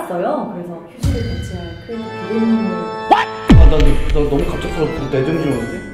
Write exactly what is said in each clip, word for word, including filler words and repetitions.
왔어요. 그래서 휴지를 배치할 크리에이터 비대님을. 아, 나, 나, 나 너무 갑작스러워. 내등 주는데?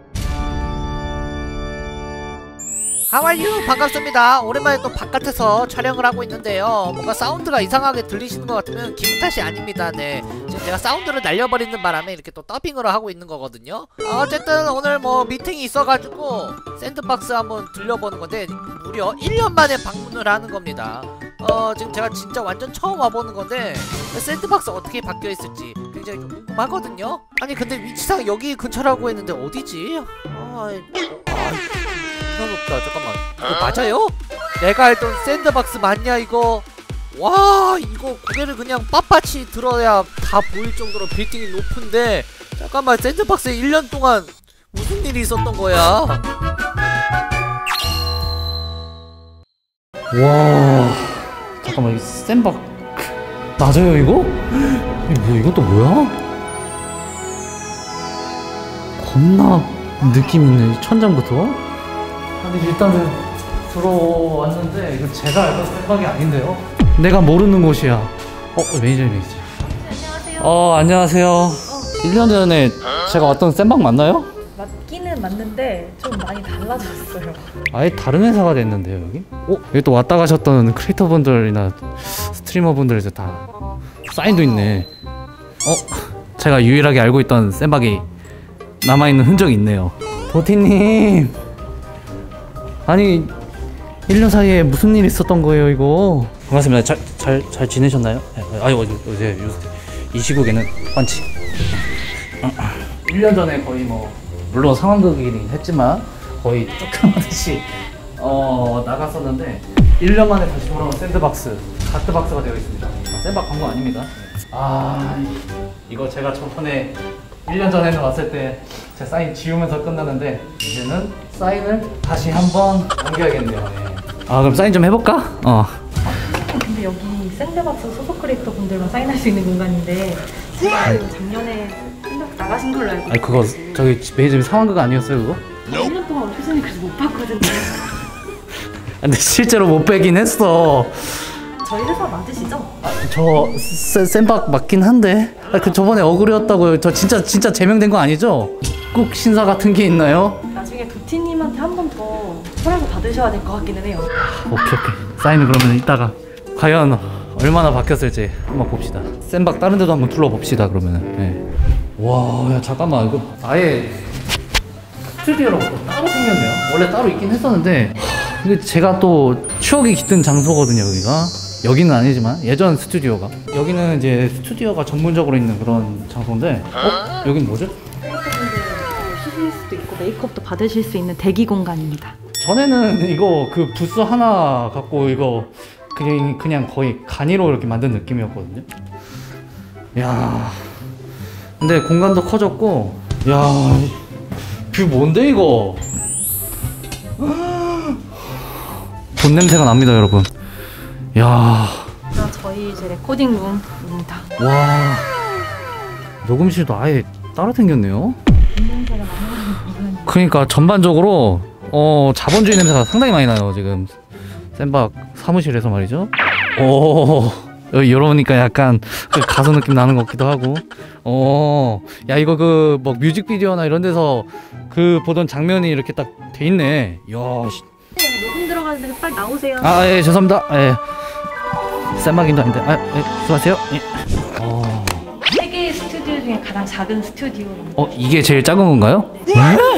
하와이유 반갑습니다. 오랜만에 또 바깥에서 촬영을 하고 있는데요. 뭔가 사운드가 이상하게 들리시는 것 같으면 기분 탓이 아닙니다. 네, 지금 제가 사운드를 날려버리는 바람에 이렇게 또 더빙을 하고 있는 거거든요. 어쨌든 오늘 뭐 미팅이 있어가지고 샌드박스 한번 들려보는 건데 무려 일 년 만에 방문을 하는 겁니다. 어 지금 제가 진짜 완전 처음 와보는 건데 샌드박스 어떻게 바뀌어 있을지 굉장히 좀 궁금하거든요. 아니 근데 위치상 여기 근처라고 했는데 어디지? 아, 아 없다. 잠깐만, 이거 맞아요? 내가 알던 샌드박스 맞냐 이거? 와, 이거 고개를 그냥 빳빳이 들어야 다 보일 정도로 빌딩이 높은데 잠깐만, 샌드박스에 일 년 동안 무슨 일이 있었던 거야? 와, 잠깐만, 이 샌박 맞아요 이거? 뭐 이것도 뭐야? 겁나 느낌 있네, 천장부터. 아니 일단은 들어왔는데 이거 제가 알던 샌박이 아닌데요? 내가 모르는 곳이야. 어? 매니저님이지. 안녕하세요. 어 안녕하세요. 어. 일 년 전에 제가 왔던 샌박 맞나요? 맞기는 맞는데 좀 많이 달라졌어요. 아예 다른 회사가 됐는데요 여기? 어? 여기 또 왔다 가셨던 크리에이터 분들이나 스트리머 분들 이제 다 사인도 있네. 어? 제가 유일하게 알고 있던 샌박이 남아있는 흔적이 있네요. 도티님, 아니 일 년 사이에 무슨 일이 있었던 거예요 이거? 반갑습니다. 잘, 잘, 잘 지내셨나요? 아유 어제 이 시국에는 반치. 일 년 전에 거의 뭐 물론 상황극이긴 했지만 거의 조금씩 어 나갔었는데 일 년 만에 다시 돌아온 샌드박스, 가트박스가 되어 있습니다. 아, 샌박 광고 아닙니다. 아 이거 제가 저번에 일 년 전에는 왔을 때 제 사인 지우면서 끝나는데 이제는 사인을 다시 한번 남겨야겠네요. 네. 아 그럼 사인 좀 해볼까? 어. 근데 여기 샌드박스 소속 크리에이터 분들만 사인할 수 있는 공간인데 제가 그 작년에 샌드박스 나가신 걸로 알고 있어요. 아니 그거 저기 매니저님 상황극 아니었어요 그거? 일 년 동안 표정이 그래서 못 봤거든요. 근데 실제로 못 빼긴 했어. 저희 회사 맞으시죠? 아, 저 샌, 샌박 맞긴 한데 아, 그 저번에 억울해였다고요. 저 진짜 진짜 제명된 거 아니죠? 꼭 신사 같은 게 있나요? 나중에 도티님한테 한 번 더 허락을 받으셔야 될 것 같기는 해요. 오케이 오케이. 사인은 그러면 이따가 과연 얼마나 바뀌었을지 한번 봅시다. 샌박 다른 데도 한번 둘러봅시다 그러면은. 네. 와, 야 잠깐만 이거 아예 스튜디오라고 또 따로 생겼네요. 원래 따로 있긴 했었는데 근데 제가 또 추억이 깃든 장소거든요 여기가. 여기는 아니지만 예전 스튜디오가. 여기는 이제 스튜디오가 전문적으로 있는 그런 장소인데 어? 여긴 뭐죠? 크리에이터분들 쉬실 수도 있고 메이크업도 받으실 수 있는 대기 공간입니다. 전에는 이거 그 부스 하나 갖고 이거 그냥, 그냥 거의 간이로 이렇게 만든 느낌이었거든요. 야, 근데 공간도 커졌고, 야, 뷰 뭔데 이거? 돈 냄새가 납니다 여러분. 야, 저희 이제 레코딩 룸입니다. 와, 녹음실도 아예 따로 생겼네요. 냄새가 나는 그러니까 전반적으로 어 자본주의 냄새가 상당히 많이 나요 지금 샌박 사무실에서 말이죠. 오, 여기 열어보니까 약간 그 가수 느낌 나는 것 같기도 하고. 어, 야 이거 그 뭐 뮤직비디오나 이런 데서 그 보던 장면이 이렇게 딱 돼 있네. 야, 씨. 녹음 들어가는데 빨리 나오세요. 아, 예, 죄송합니다. 예. 샌박인도 아닌데. 아, 예, 수고하세요. 예. 어. 세계의 스튜디오 중에 가장 작은 스튜디오. 어, 이게 제일 작은 건가요? 네?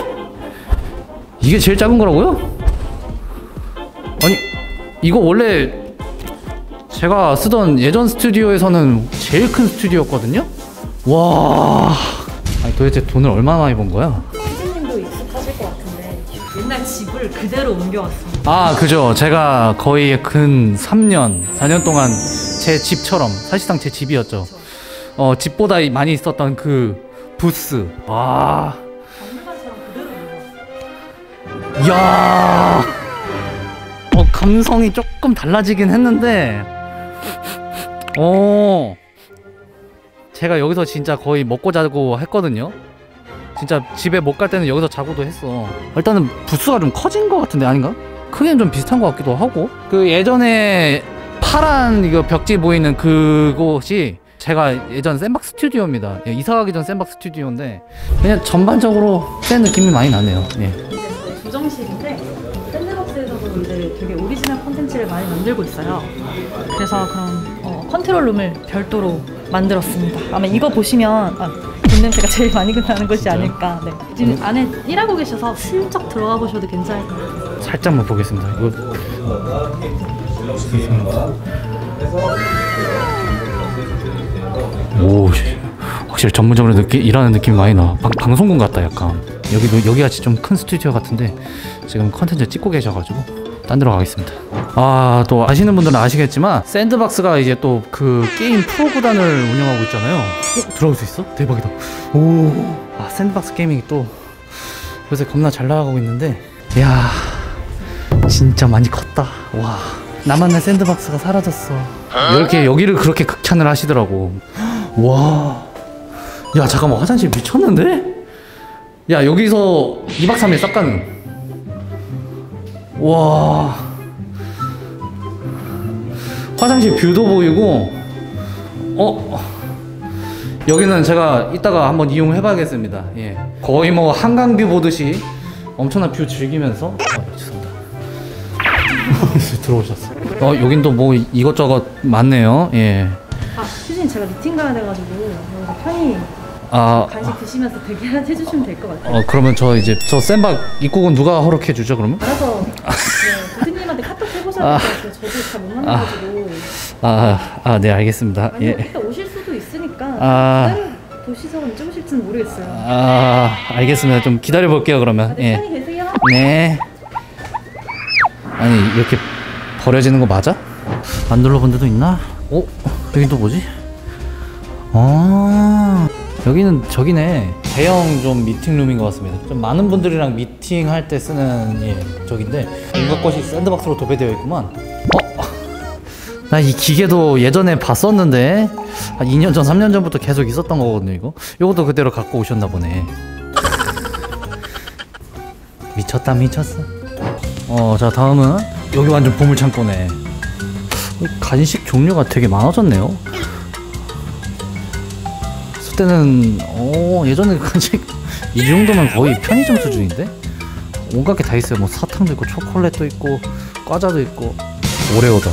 이게 제일 작은 거라고요? 아니, 이거 원래 제가 쓰던 예전 스튜디오에서는 제일 큰 스튜디오였거든요? 와. 아니, 도대체 돈을 얼마나 많이 번 거야? 피디님도 익숙하실 것 같은데 옛날 집을 그대로 옮겨왔습니다. 아, 그죠. 제가 거의 근 삼 년, 사 년 동안 제 집처럼 사실상 제 집이었죠. 어, 집보다 많이 있었던 그 부스. 와. 장판처럼 그대로 옮겨왔어요. 이야. 어, 감성이 조금 달라지긴 했는데, 어, 제가 여기서 진짜 거의 먹고 자고 했거든요. 진짜 집에 못 갈 때는 여기서 자고도 했어. 일단은 부스가 좀 커진 것 같은데 아닌가? 크기는 좀 비슷한 것 같기도 하고. 그 예전에 파란 이거 벽지 보이는 그곳이 제가 예전 샌박스 스튜디오입니다. 예, 이사 가기 전 샌박스 스튜디오인데 그냥 전반적으로 센 느낌이 많이 나네요. 예. 이제 저희 조정실인데 샌드박스에서도 이제 되게 오리지널 콘텐츠를 많이 만들고 있어요. 그래서 그런 어, 컨트롤룸을 별도로 만들었습니다. 아마 이거 보시면 아, 돈 냄새가 제일 많이 나는 것이 아닐까. 네. 지금 안에 일하고 계셔서 슬쩍 들어가 보셔도 괜찮을 것 같아요. 살짝만 보겠습니다. 이거 오, 확실히 전문적으로 느끼, 일하는 느낌이 많이 나. 방, 방송국 같다 약간. 여기도 여기같이 좀 큰 스튜디오 같은데 지금 컨텐츠 찍고 계셔가지고 딴 데로 가겠습니다. 아, 또 아시는 분들은 아시겠지만 샌드박스가 이제 또 그 게임 프로 구단을 운영하고 있잖아요. 어, 들어갈 수 있어? 대박이다. 오, 아, 샌드박스 게이밍이 또 요새 겁나 잘 나가고 있는데, 야, 진짜 많이 컸다. 와, 나만의 샌드박스가 사라졌어. 이렇게 여기를 그렇게 극찬을 하시더라고. 와, 야, 잠깐만, 화장실 미쳤는데? 야, 여기서 이 박 삼 일 싹 가능. 와, 화장실 뷰도 보이고. 어, 여기는 제가 이따가 한번 이용해봐야겠습니다. 예, 거의 뭐 한강뷰 보듯이 엄청난 뷰 즐기면서. 아, 죄송합니다. 들어오셨어. 어, 여긴 또 뭐 이것저것 많네요. 예. 아, 휴진 제가 미팅 가야 돼가지고 여기서 편히 아, 간식 드시면서 대기해 주시면 될 것 같아요. 어, 그러면 저 이제 저 샌박 입국은 누가 허락해 주죠, 그러면? 알아서 네, 교수님한테 카톡 해보셔야 될 것 같아요. 저도 잘 못 만나가지고. 아, 아, 네, 알겠습니다. 아니면 예. 이따 오실 수도 있으니까 아. 다른 도시적으로 찍으실지는 모르겠어요. 아, 알겠습니다. 좀 기다려 볼게요, 그러면. 네, 예. 편히 계세요. 네. 아니, 이렇게 버려지는 거 맞아? 안 눌러본 데도 있나? 어? 여긴 또 뭐지? 아, 여기는 저기네. 대형 좀 미팅룸인 것 같습니다. 좀 많은 분들이랑 미팅할 때 쓰는, 예, 저긴데 온갖 것이 샌드박스로 도배되어 있구만. 어? 나 이 기계도 예전에 봤었는데 한 이 년 전, 삼 년 전부터 계속 있었던 거거든요. 이거 요것도 그대로 갖고 오셨나 보네. 미쳤다 미쳤어. 어, 자, 다음은 여기 완전 보물창고네. 간식 종류가 되게 많아졌네요. 그때는 어, 예전에 간식 이 정도면 거의 편의점 수준인데? 온갖 게 다 있어요. 뭐 사탕도 있고 초콜릿도 있고 과자도 있고. 오레오다.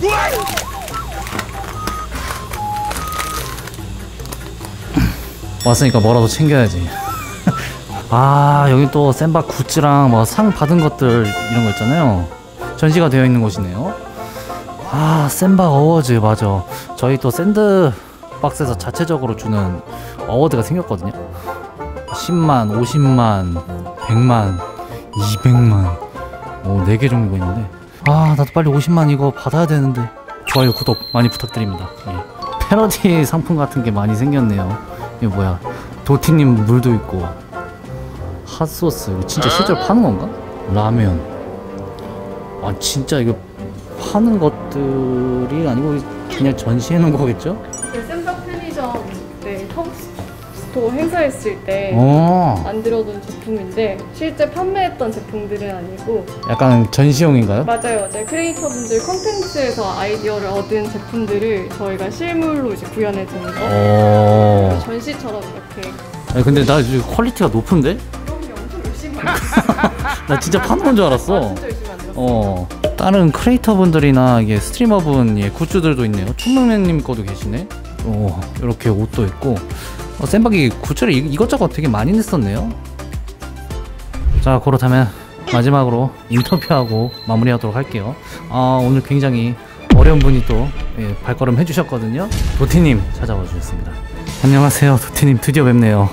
왔으니까 뭐라도 챙겨야지. 아, 여기 또 샌박 굿즈랑 뭐 상 받은 것들 이런 거 있잖아요. 전시가 되어 있는 곳이네요. 아, 샌박 어워즈. 맞아, 저희 또 샌드박스에서 자체적으로 주는 어워드가 생겼거든요. 십만, 오십만, 백만, 이백만, 오, 네 개 정도가 있는데, 아, 나도 빨리 오십만 이거 받아야 되는데. 좋아요, 구독 많이 부탁드립니다. 예. 패러디 상품 같은 게 많이 생겼네요. 이게 뭐야, 도티님 물도 있고, 핫소스, 이거 진짜 실제로 파는 건가? 라면. 아, 진짜 이거 파는 것들이 아니고 그냥 전시해 놓은 거겠죠? 샌박 편의점 네, 컵스토어 행사했을 때 어, 만들어둔 제품인데 실제 판매했던 제품들은 아니고. 약간 전시용인가요? 맞아요, 맞아요. 크리에이터분들 컨텐츠에서 아이디어를 얻은 제품들을 저희가 실물로 이제 구현해 드는 거. 어. 전시처럼 이렇게. 아니, 근데 나 지금 퀄리티가 높은데? 그런 게 엄청 열심히 만들었어요. 나 진짜 파는 건 줄 알았어. 아, 진짜 열심히 만들었어요. 어, 다른 크리에이터 분들이나 이게 스트리머분, 예, 굿즈들도 있네요. 충명맨님 거도 계시네. 오, 이렇게 옷도 있고. 어, 샌박이 굿즈를 이, 이것저것 되게 많이 냈었네요. 자, 그렇다면 마지막으로 인터뷰하고 마무리하도록 할게요. 아, 오늘 굉장히 어려운 분이 또, 예, 발걸음 해주셨거든요. 도티님 찾아와 주셨습니다. 안녕하세요, 도티님. 드디어 뵙네요.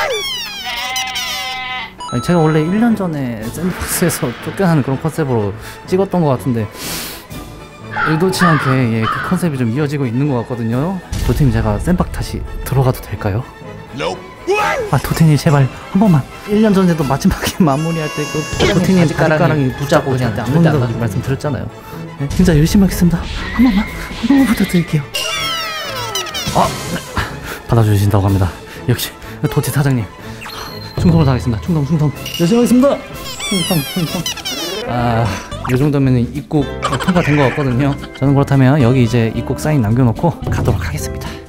아니, 제가 원래 일 년 전에 샌드박스에서 쫓겨나는 그런 컨셉으로 찍었던 것 같은데 의도치 않게, 예, 그 컨셉이 좀 이어지고 있는 것 같거든요. 도티님, 제가 샌박 다시 들어가도 될까요? 아, 도티님 제발 한 번만. 일 년 전에도 마지막에 마무리할 때 그 도티님 바지가랑이 붙잡고 저한테 안 먹는다고 말씀 드렸잖아요. 네, 진짜 열심히 하겠습니다. 한 번만, 한 번만 부탁드릴게요. 아, 네. 받아주신다고 합니다. 역시 도티 사장님. 충성을 다하겠습니다. 충성, 충성. 열심히 하겠습니다. 충성, 충성. 아, 이 정도면 입국 통과된 것 같거든요. 저는 그렇다면 여기 이제 입국 사인 남겨놓고 가도록 하겠습니다.